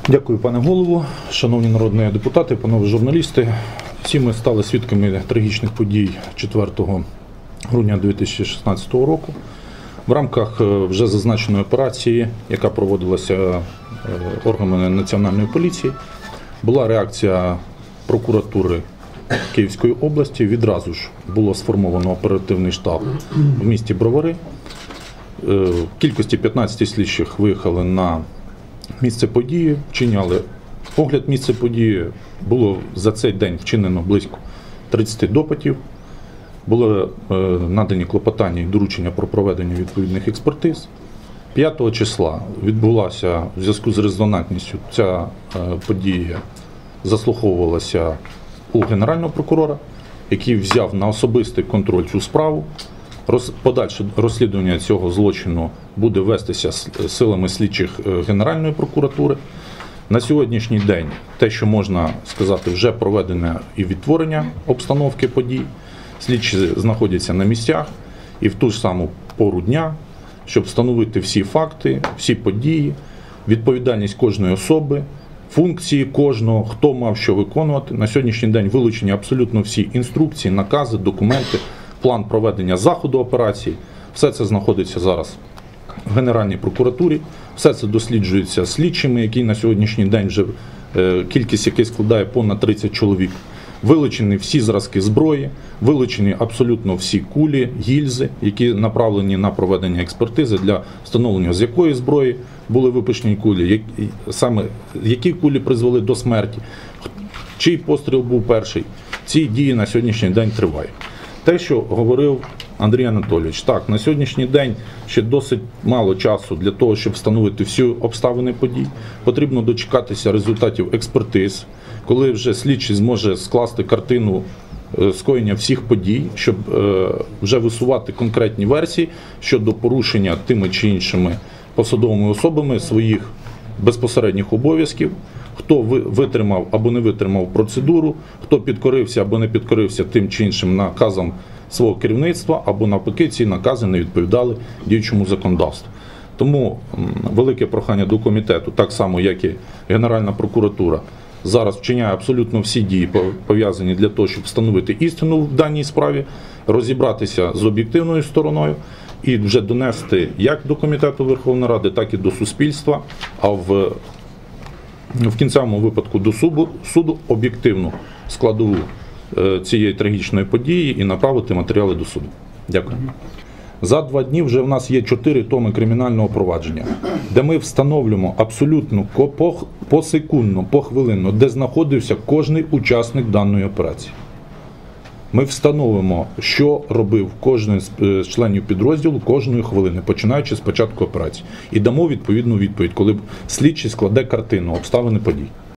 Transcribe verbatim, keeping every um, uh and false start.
Дякую, пане голово, шановні народні депутати, панове журналісти. Всі ми стали свідками трагічних подій четвертого грудня дві тисячі шістнадцятого року. В рамках вже зазначеної операції, яка проводилася органами Національної поліції, була реакція прокуратури Київської області. Відразу ж було сформовано оперативний штаб в місті Бровари. В кількості п'ятнадцяти слідчих виїхали на місце події, вчиняли огляд місця події. Було за цей день вчинено близько тридцяти допитів. Були надані клопотання і доручення про проведення відповідних експертиз. п'ятого числа відбулася, в зв'язку з резонантністю, ця подія заслуховувалася у Генерального прокурора, який взяв на особистий контроль цю справу. Подальше розслідування цього злочину буде вестися силами слідчих Генеральної прокуратури. На сьогоднішній день те, що можна сказати, вже проведене і відтворення обстановки подій. Слідчі знаходяться на місцях і в ту ж саму пору дня, щоб встановити всі факти, всі події, відповідальність кожної особи, функції кожного, хто мав що виконувати. На сьогоднішній день вилучені абсолютно всі інструкції, накази, документи, план проведення заходу операції. Все це знаходиться зараз в Генеральній прокуратурі, все це досліджується слідчими, які на сьогоднішній день вже кількість яких складає понад тридцять чоловік. Вилучені всі зразки зброї, вилучені абсолютно всі кулі, гільзи, які направлені на проведення експертизи для встановлення, з якої зброї були випущені кулі, саме які кулі призвели до смерті, чий постріл був перший. Ці дії на сьогоднішній день тривають. Те, що говорив Андрій Анатолійович, так, на сьогоднішній день ще досить мало часу для того, щоб встановити всі обставини подій. Потрібно дочекатися результатів експертиз, коли вже слідчий зможе скласти картину скоєння всіх подій, щоб вже висувати конкретні версії щодо порушення тими чи іншими посадовими особами своїх безпосередніх обов'язків, хто витримав або не витримав процедуру, хто підкорився або не підкорився тим чи іншим наказам свого керівництва, або навпаки ці накази не відповідали діючому законодавству. Тому велике прохання до комітету, так само як і Генеральна прокуратура, зараз вчиняє абсолютно всі дії, пов'язані для того, щоб встановити істину в даній справі, розібратися з об'єктивною стороною і вже донести як до Комітету Верховної Ради, так і до суспільства, а в, в кінцевому випадку до суду, суду об'єктивну складову цієї трагічної події і направити матеріали до суду. Дякую. За два дні вже в нас є чотири томи кримінального провадження, де ми встановлюємо абсолютно посекундно, похвилинно, де знаходився кожний учасник даної операції. Ми встановимо, що робив кожен з членів підрозділу кожної хвилини, починаючи з початку операції. І дамо відповідну відповідь, коли слідчий складе картину, обставини подій.